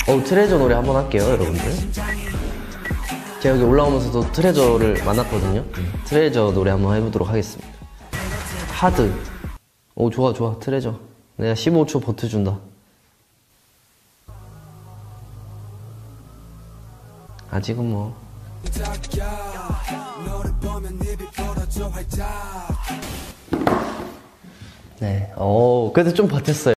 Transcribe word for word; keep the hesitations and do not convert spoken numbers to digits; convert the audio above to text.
어, 트레저 노래 한번 할게요, 여러분들. 제가 여기 올라오면서도 트레저를 만났거든요. 트레저 노래 한번 해보도록 하겠습니다. 하드. 오, 좋아, 좋아. 트레저. 내가 십오 초 버텨준다. 아직은 뭐. 네, 어, 그래도 좀 버텼어요.